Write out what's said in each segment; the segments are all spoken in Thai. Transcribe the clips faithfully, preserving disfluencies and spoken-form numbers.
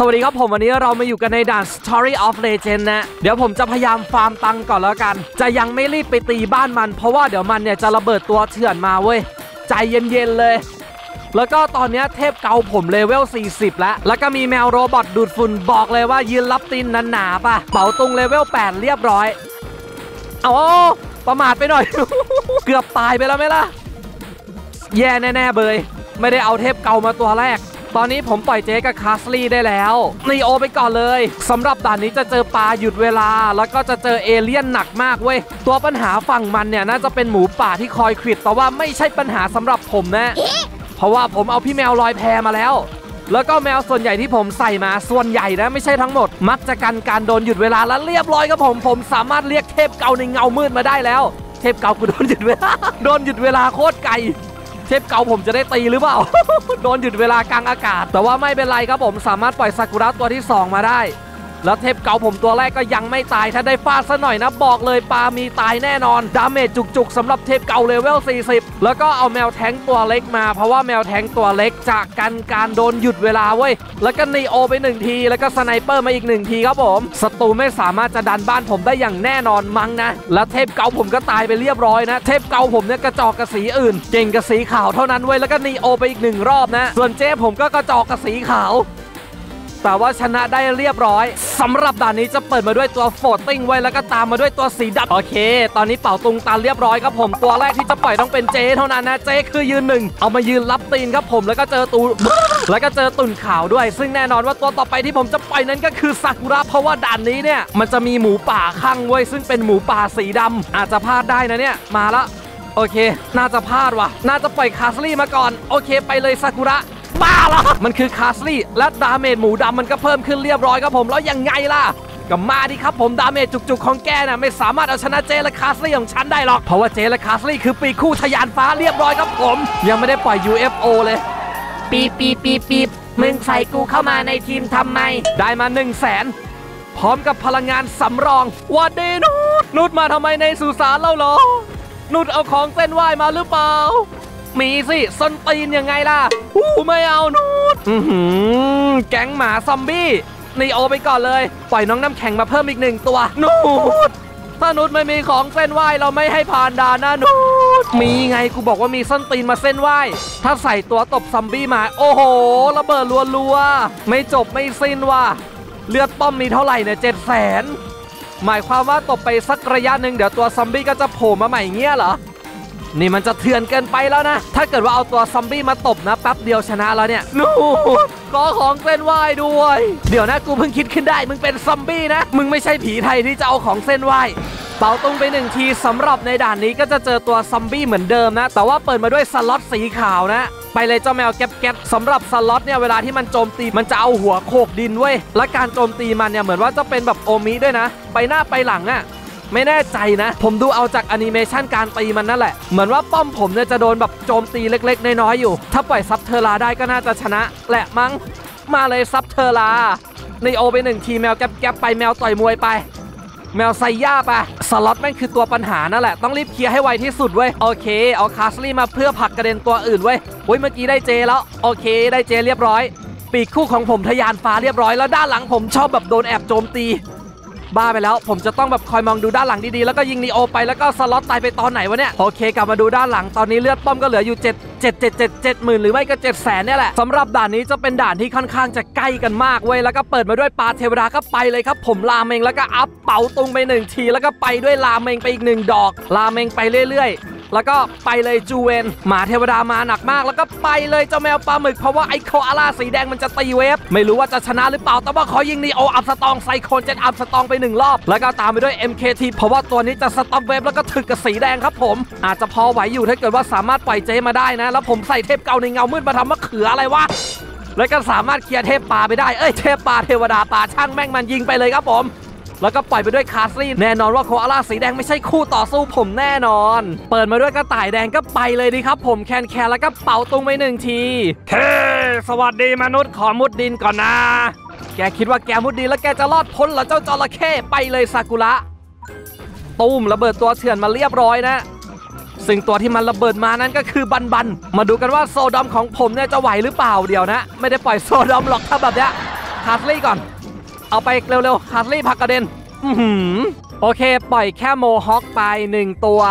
สวัสดีครับผมวันนี้เรามาอยู่กันในด่าน Story of Legend นะเดี๋ยวผมจะพยายามฟาร์มตังก่อนแล้วกันจะยังไม่รีบไปตีบ้านมันเพราะว่าเดี๋ยวมันเนี่ยจะระเบิดตัวเถื่อนมาเว้ยใจเย็นๆเลยแล้วก็ตอนนี้เทพเกาผมเลเวลสี่สิบแล้วแล้วก็มีแมวโรบอทดูดฝุ่นบอกเลยว่ายืนรับตีนนั้นหนาป่ะเป๋าตุงเลเวลแปดเรียบร้อยเอาประมาทไปหน่อย เกือบตายไปแล้วไหมล่ะแย่แน่ๆเบยไม่ได้เอาเทพเกามาตัวแรกตอนนี้ผมปล่อยเจ๊กับคาสลี่ได้แล้วนีโอไปก่อนเลยสำหรับด่านนี้จะเจอปลาหยุดเวลาแล้วก็จะเจอเอเลี่ยนหนักมากเว้ยตัวปัญหาฝั่งมันเนี่ยน่าจะเป็นหมูป่าที่คอยขวิดแต่ว่าไม่ใช่ปัญหาสำหรับผมนะเพราะว่าผมเอาพี่แมวลอยแพมาแล้วแล้วก็แมวส่วนใหญ่ที่ผมใส่มาส่วนใหญ่นะไม่ใช่ทั้งหมดมักจะกันการโดนหยุดเวลาแล้วเรียบร้อยครับผมผมสามารถเรียกเทพเกาในเงามืดมาได้แล้วเทพเกากูโดนหยุดเวลาโดนหยุดเวลาโคตรไกลเทพเกาผมจะได้ตีหรือเปล่า โดนหยุดเวลากลางอากาศแต่ว่าไม่เป็นไรครับผมสามารถปล่อยซากุระตัวที่สองมาได้แล้วเทพเกาผมตัวแรกก็ยังไม่ตายถ้าได้ฟาดซะหน่อยนะบอกเลยปามีตายแน่นอนดาเมจจุกๆสำหรับเทพเกาเลเวลสี่สิบแล้วก็เอาแมวแท้งตัวเล็กมาเพราะว่าแมวแท้งตัวเล็กจะกันการโดนหยุดเวลาเว้ยแล้วก็นีโอไปหนึ่งทีแล้วก็สไนเปอร์มาอีกหนึ่งทีครับผมศัตรูไม่สามารถจะดันบ้านผมได้อย่างแน่นอนมั้งนะแล้วเทพเกาผมก็ตายไปเรียบร้อยนะเทพเกาผมเนี่ยกระจอกกระสีอื่นเก่งกระสีขาวเท่านั้นเว้ยแล้วก็นีโอไปอีกหนึ่งรอบนะส่วนเจ๊ผมก็กระจอกกระสีขาวแต่ว่าชนะได้เรียบร้อยสำหรับด่านนี้จะเปิดมาด้วยตัวโฟตติ้งไว้แล้วก็ตามมาด้วยตัวสีดำโอเคตอนนี้เป่าตุงตันเรียบร้อยครับผมตัวแรกที่จะปล่อยต้องเป็นเจเท่านั้นนะเจคือยืนหนึ่งเอามายืนรับตีนครับผมแล้วก็เจอตู แล้วก็เจอตุ่นขาวด้วยซึ่งแน่นอนว่าตัวต่อไปที่ผมจะปล่อยนั้นก็คือซากุระเพราะว่าด่านนี้เนี่ยมันจะมีหมูป่าข้างไว้ซึ่งเป็นหมูป่าสีดำอาจจะพลาดได้นะเนี่ยมาละโอเคน่าจะพลาดว่ะน่าจะปล่อยคาสลี่มาก่อนโอเคไปเลยซากุระบ้าเหรอมันคือคาสลี่และดาเมจหมูดำมันก็เพิ่มขึ้นเรียบร้อยครับผมแล้วยังไงล่ะก็มาดิครับผมดาเมจจุกๆของแกน่ะไม่สามารถเอาชนะเจและคาสลี่ของฉันได้หรอกเพราะว่าเจและคาสลี่คือปีกคู่ทะยานฟ้าเรียบร้อยครับผมยังไม่ได้ปล่อย ยู เอฟ โอ เลยปีปีปีปีมึงใส่กูเข้ามาในทีมทำไมได้มาหนึ่งแสนพร้อมกับพลังงานสำรองวัดดีนุชนุชมาทำไมในสุสานเราเหรอนุชเอาของเส้นไหว้มาหรือเปล่ามีสิส้นตีนยังไงล่ะอู้ไม่เอานูดแก๊งหมาซอมบี้นีโอไปก่อนเลยปล่อยน้องน้ำแข็งมาเพิ่มอีกหนึ่งตัวนูดถ้านุดไม่มีของเส้นไหวเราไม่ให้ผ่านด่านนะนูดมีไงกูบอกว่ามีส้นตีนมาเส้นไหวถ้าใส่ตัวตบซอมบี้มาโอ้โหระเบิดรัวๆไม่จบไม่สิ้นว่ะเลือดป้อมมีเท่าไหร่เนี่ยเจ็ดแสนหมายความว่าตบไปสักระยะหนึ่งเดี๋ยวตัวซอมบี้ก็จะโผล่มาใหม่เงี้ยเหรอนี่มันจะเถื่อนเกินไปแล้วนะถ้าเกิดว่าเอาตัวซอมบี้มาตบนะแป๊บเดียวชนะแล้วเนี่ยนู่นขอของเส้นไหว้ด้วยเดี๋ยวนะกูเพิ่งคิดขึ้นได้มึงเป็นซอมบี้นะมึงไม่ใช่ผีไทยที่จะเอาของเส้นไหว้เป่าตรงไปหนึ่งทีสำหรับในด่านนี้ก็จะเจอตัวซอมบี้เหมือนเดิมนะแต่ว่าเปิดมาด้วยสล็อตสีขาวนะไปเลยเจ้าแมวแก๊บแก๊บสำหรับสล็อตเนี่ยเวลาที่มันโจมตีมันจะเอาหัวโขกดินเว้ยและการโจมตีมันเนี่ยเหมือนว่าจะเป็นแบบโอมิด้วยนะไปหน้าไปหลังอะไม่แน่ใจนะผมดูเอาจากแอนิเมชันการตีมันนั่นแหละเหมือนว่าป้อมผมเนี่ยจะโดนแบบโจมตีเล็กๆน้อยๆอยู่ถ้าปล่อยซับเทอร์ลาได้ก็น่าจะชนะแหละมั้งมาเลยซับเทอร์ลาในโอไปหนึ่งทีแมวแก๊บๆไปแมวต่อยมวยไปแมวไซย่าไปสล็อตแม่งคือตัวปัญหานั่นแหละต้องรีบเคลียร์ให้ไวที่สุดเว้ยโอเคเอาคาสลี่มาเพื่อผลักกระเด็นตัวอื่นเว้ยโอ้ยเมื่อกี้ได้เจแล้วโอเคได้เจเรียบร้อยปีกคู่ของผมทะยานฟ้าเรียบร้อยแล้วด้านหลังผมชอบแบบโดนแอบโจมตีบ้าไปแล้วผมจะต้องแบบคอยมองดูด้านหลังดีๆแล้วก็ยิงนีโอไปแล้วก็สล็อตตายไปตอนไหนวะเนี่ยโอเคกลับมาดูด้านหลังตอนนี้เลือดป้อมก็เหลืออยู่เจ็ด เจ็ด เจ็ด เจ็ด เจ็ดหมื่นหรือไม่ก็เจ็ดแสนเนี่ยแหละสำหรับด่านนี้จะเป็นด่านที่ค่อนข้างจะใกล้กันมากเว้ยแล้วก็เปิดมาด้วยปลาเทวดาก็ไปเลยครับผมราเมงแล้วก็อัพเป๋าตุงไปหนึ่งทีแล้วก็ไปด้วยราเมงไปอีกหนึ่งดอกราเมงไปเรื่อยๆแล้วก็ไปเลยจูเวนหมาเทวดามาหนักมากแล้วก็ไปเลยเจ้าแมวปลาหมึกเพราะว่าไอโคอาล่าสีแดงมันจะตีเวฟไม่รู้ว่าจะชนะหรือเปล่าแต่ว่าขอยิงนีโออัพสตองไซโคนเจ็ดอัพสตองไปหนึ่งรอบแล้วก็ตามไปด้วย เอ็ม เค ที เพราะว่าตัวนี้จะสต็อปเวฟแล้วก็ถึกกับสีแดงครับผมอาจจะพอไหวอยู่ถ้าเกิดว่าสามารถปล่อยเจมาได้นะแล้วผมใส่เทพเก่าในเงามืดมาทำมะเขืออะไรวะแล้วก็สามารถเคลียร์เทพปลาไปได้เอ้ยเทพปลาเทวดาปลาช่างแม่งมันยิงไปเลยครับผมแล้วก็ปล่อยไปด้วยคาสลี่แน่นอนว่าโคอาล่าสีแดงไม่ใช่คู่ต่อสู้ผมแน่นอนเปิดมาด้วยกระต่ายแดงก็ไปเลยดีครับผมแคนแคนแล้วก็เป่าตุงไปหนึ่งทีเฮ้สวัสดีมนุษย์ขอมุดดินก่อนนะแกคิดว่าแกมุดดินแล้วแกจะรอดพ้นเหรอเจ้าจระเข้ไปเลยซากุระตูมระเบิดตัวเถื่อนมาเรียบร้อยนะซึ่งตัวที่มันระเบิดมานั้นก็คือบันบันมาดูกันว่าโซดอมของผมเนี่ยจะไหวหรือเปล่าเดี๋ยวนะไม่ได้ปล่อยโซดอมหรอกถ้าแบบเนี้ยคาสลี่ก่อนเอาไปเร็วๆคาสลี่ผักกระเด็นอือหือโอเคปล่อยแค่โมฮอคไปหนึ่งตัว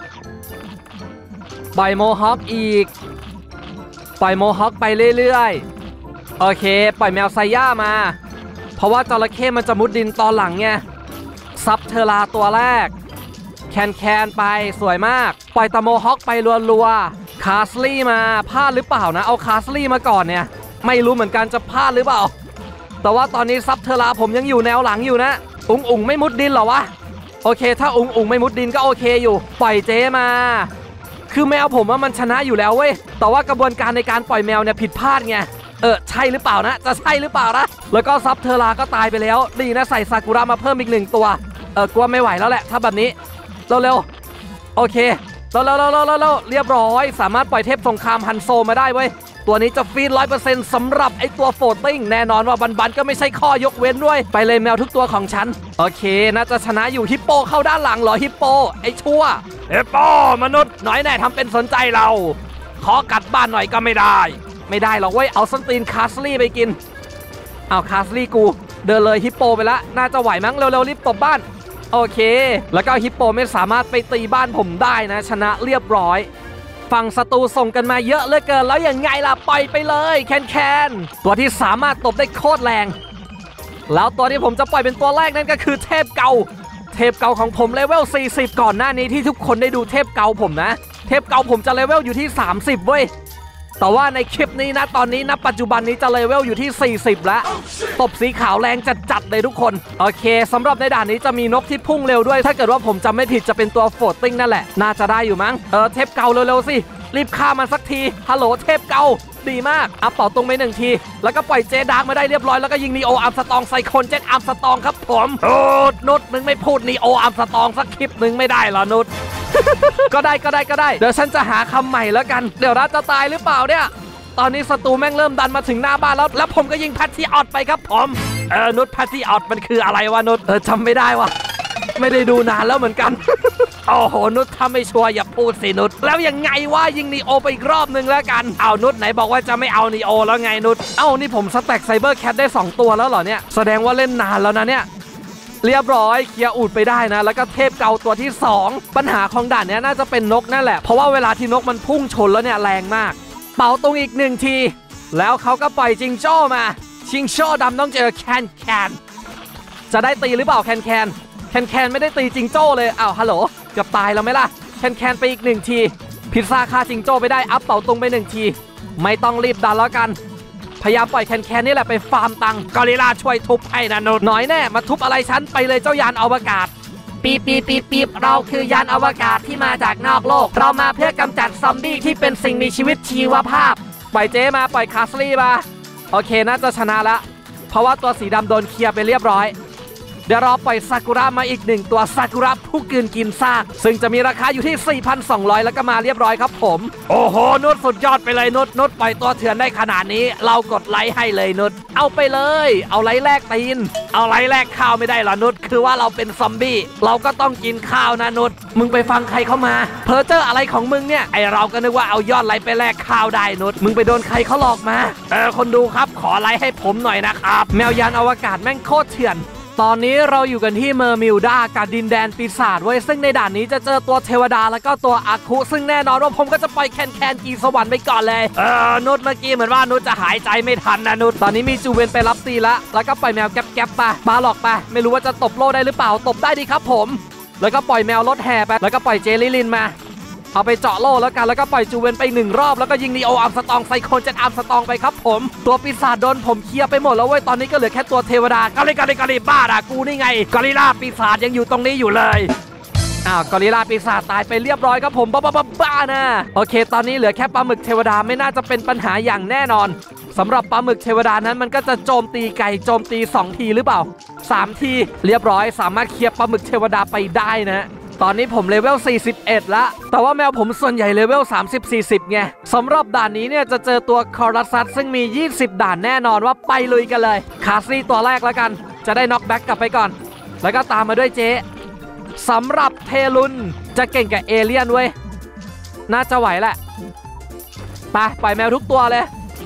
ปล่อยโมฮอคอีกปล่อยโมฮอคไปเรื่อยๆโอเคปล่อยแมวไซย่ามาเพราะว่าจระเข้มันจะมุดดินตอนหลังไงซับเทอราตัวแรกแคนแคนไปสวยมากปล่อยตะโมฮอคไปรัวๆคาสลี่มาพลาดหรือเปล่านะเอาคาสลี่มาก่อนเนี่ยไม่รู้เหมือนกันจะพลาดหรือเปล่าแต่ว่าตอนนี้ซับเทอราผมยังอยู่แนวหลังอยู่นะอุ๋งอุ๋งไม่มุดดินหรอวะโอเคถ้าอุ๋งอุ๋งไม่มุดดินก็โอเคอยู่ปล่อยเจมาคือแมวผมว่ามันชนะอยู่แล้วเว้ยแต่ว่ากระบวนการในการปล่อยแมวเนี่ยผิดพลาดไงเออใช่หรือเปล่านะจะใช่หรือเปล่านะแล้วก็ซับเทอราก็ตายไปแล้วดีนะใส่ซากุระมาเพิ่มอีกหนึ่งตัวเออกลัวไม่ไหวแล้วแหละถ้าแบบนี้เร็วๆโอเคเร็วๆเร็วๆเรียบร้อยสามารถปล่อยเทพสงครามฮันโซมาได้เว้ยตัวนี้จะฟีด ร้อยเปอร์เซ็นต์ สำหรับไอตัวโฟตติ้งแน่นอนว่าบันบันก็ไม่ใช่ข้อยกเว้นด้วยไปเลยแมวทุกตัวของฉันโอเคน่าจะชนะอยู่ฮิปโปเข้าด้านหลังเหรอฮิปโปไอชั่วฮิปโปมนุษย์น้อยแน่ทำเป็นสนใจเราขอกัดบ้านหน่อยก็ไม่ได้ไม่ได้หรอกเว้ยเอาส้นตีนคาสลี่ไปกินเอาคาสลี่กูเดินเลยฮิปโปไปละน่าจะไหวมั้งเร็วๆรีบตบบ้านโอเคแล้วก็ฮิปโปไม่สามารถไปตีบ้านผมได้นะชนะเรียบร้อยฝั่งศัตรูส่งกันมาเยอะเหลือเกินแล้วยังไงล่ะปล่อยไปเลยแคนแคนตัวที่สามารถตบได้โคตรแรงแล้วตัวที่ผมจะปล่อยเป็นตัวแรกนั่นก็คือเทพเก่าเทพเก่าของผมเลเวลสี่สิบก่อนหน้านี้ที่ทุกคนได้ดูเทพเก่าผมนะเทพเก่าผมจะเลเวลอยู่ที่สามสิบเว้ยแต่ว่าในคลิปนี้นะตอนนี้นะปัจจุบันนี้จะเลเวลอยู่ที่สี่สิบแล้วตบสีขาวแรงจัดๆเลยทุกคนโอเคสำหรับในด่านนี้จะมีนกที่พุ่งเร็วด้วยถ้าเกิดว่าผมจำไม่ผิดจะเป็นตัวโฟตติ้งนั่นแหละน่าจะได้อยู่มั้งเออเทพเก่าเร็วๆสิรีบฆ่ามันสักทีฮัลโหลเทพเก่าดีมากอัพเป่าตรงไปหนึ่งทีแล้วก็ปล่อยเจดาร์กมาได้เรียบร้อยแล้วก็ยิงนีโออาร์มสตองไซโคนเจ็ตอาร์มสตองครับผมโอ้นุชมึงไม่พูดนีโออาร์มสตองสักคลิปนึงไม่ได้เหรอนุช ก็ได้ก็ได้ก็ได้เดี๋ยวฉันจะหาคำใหม่แล้วกันเดี๋ยวรัฐจะตายหรือเปล่าเนี่ยตอนนี้ศัตรูแม่งเริ่มดันมาถึงหน้าบ้านแล้วแล้วผมก็ยิงแพทที่ออดไปครับผมเออนุชแพทที่ออดมันคืออะไรวะนุชเออจำไม่ได้วะไม่ได้ดูนานแล้วเหมือนกัน โอ้โหนุชถ้าไม่ชัวร์อย่าพูดสินุชแล้วยังไงวะยิงนีโอไปอีกรอบนึงแล้วกันเอานุชไหนบอกว่าจะไม่เอานีโอแล้วไงนุชเอ้านี่ผมสแต็กไซเบอร์แคทได้สองตัวแล้วเหรอเนี่ยแสดงว่าเล่นนานแล้วนะเนี่ยเรียบร้อยเคลียร์อูดไปได้นะแล้วก็เทพเก่าตัวที่สองปัญหาของด่านนี้น่าจะเป็นนกนั่นแหละเพราะว่าเวลาที่นกมันพุ่งชนแล้วเนี่ยแรงมากเป่าตรงอีกหนึ่งทีแล้วเขาก็ปล่อยจิงโจ้มาจิงโจ้ดำต้องเจอแคนแคนจะได้ตีหรือเปล่าแคนแคนแคนแคนไม่ได้ตีจิงโจ้เลยอ้าวฮัลโหลเกือบตายแล้วไหมล่ะแคนแคนไปอีกหนึ่งทีพิซซ่าฆ่าจิงโจ้ไปได้อัพเป่าตรงไปหนึ่งทีไม่ต้องรีบดันแล้วกันพยายามปล่อยแคนแคนนี่แหละไปฟาร์มตังกอริลลาช่วยทุบให้นะนุชน้อยแน่มาทุบอะไรฉันไปเลยเจ้ายานอวกาศปีปีปีปีเราคือยานอวกาศที่มาจากนอกโลกเรามาเพื่อกำจัดซอมบี้ที่เป็นสิ่งมีชีวิตชีวภาพปล่อยเจมาปล่อยคาสลี่มาโอเคน่าจะชนะละเพราะว่าตัวสีดำโดนเคลียร์ไปเรียบร้อยเดี๋ยวรอปล่อยซากุระมาอีกหนึ่งตัวซากุระผู้กลืนกินซากซึ่งจะมีราคาอยู่ที่ สี่พันสองร้อย แล้วก็มาเรียบร้อยครับผมโอ้โหนุชสุดยอดไปเลยนุชนุชปล่อยตัวเถื่อนได้ขนาดนี้เรากดไลค์ให้เลยนุชเอาไปเลยเอาไลค์แลกตีนเอาไลค์แลกข้าวไม่ได้หรอนุชคือว่าเราเป็นซอมบี้เราก็ต้องกินข้าวนะนุชมึงไปฟังใครเข้ามาเพอเจออะไรของมึงเนี่ยไอเราก็นึกว่าเอายอดไลค์ไปแลกข้าวได้นุชมึงไปโดนใครเขาหลอกมาเออคนดูครับขอไลค์ให้ผมหน่อยนะครับแมวยานอวกาศแม่งโคตรเถื่อนตอนนี้เราอยู่กันที่เมอร์มิลดากับดินแดนปีศาจไว้ซึ่งในด่านนี้จะเจอตัวเทวดาแล้วก็ตัวอาคุซึ่งแน่นอนว่าผมก็จะปล่อยแคนแคนกีสวรรค์ไปก่อนเลยเออนุชเมื่อกี้เหมือนว่านุชจะหายใจไม่ทันนะนุชตอนนี้มีจูเวนไปรับตีละแล้วก็ปล่อยแมวแก๊บๆไปปาหลอกไปไม่รู้ว่าจะตบโล่ได้หรือเปล่าตบได้ดีครับผมแล้วก็ปล่อยแมวรถแห่ไปแล้วก็ปล่อยเจลิลินมาเอาไปเจาะโล่แล้วกันแล้วก็ปล่อยจูเวนไปหนึ่งรอบแล้วก็ยิงนีโออาร์มสตองไซโคนเจ็ตอาร์มสตองไปครับผมตัวปีศาจโดนผมเคลียร์ไปหมดแล้วเว้ยตอนนี้ก็เหลือแค่ตัวเทวดากอริกอริกอริบ้าด่ากูนี่ไงกอริลลาปีศาจยังอยู่ตรงนี้อยู่เลยอ้าวกอริลลาปีศาจตายไปเรียบร้อยครับผมบ้าบ้าบ้านะโอเคตอนนี้เหลือแค่ปลาหมึกเทวดาไม่น่าจะเป็นปัญหาอย่างแน่นอนสำหรับปลาหมึกเทวดานั้นมันก็จะโจมตีไก่โจมตีสองทีหรือเปล่าสามทีเรียบร้อยสามารถเคลียร์ปลาหมึกเทวดาไปได้นะตอนนี้ผมเลเวลสี่สิบเอ็ดแล้วแต่ว่าแมวผมส่วนใหญ่เลเวลสามสิบ สี่สิบไงสำหรับด่านนี้เนี่ยจะเจอตัวคอรัสซัสซึ่งมียี่สิบด่านแน่นอนว่าไปลุยกันเลยคาสซี่ตัวแรกแล้วกันจะได้น็อกแบ็กกลับไปก่อนแล้วก็ตามมาด้วยเจ๊สำหรับเทลุนจะเก่งกับเอเลี่ยนเว้ยน่าจะไหวแหละไปปล่อยแมวทุกตัวเลย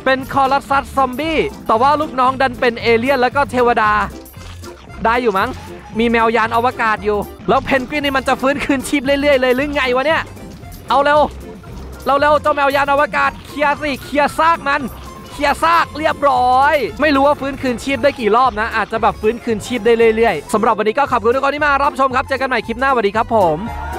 เป็นคอรัสซัสซอมบี้แต่ว่าลูกน้องดันเป็นเอเลี่ยนแล้วก็เทวดาได้อยู่มั้งมีแมวยานอวกาศอยู่แล้วเพนกวินนี่มันจะฟื้นคืนชีพเรื่อยๆเลยหรือไงวะเนี่ยเอาเร็วเราเร็วเจ้าแมวยานอวกาศเคลียร์สิเคลียร์ซากมันเคลียร์ซากเรียบร้อยไม่รู้ว่าฟื้นคืนชีพได้กี่รอบนะอาจจะแบบฟื้นคืนชีพได้เรื่อยๆสำหรับวันนี้ก็ขอบคุณทุกคนที่มารับชมครับเจอกันใหม่คลิปหน้าสวัสดีครับผม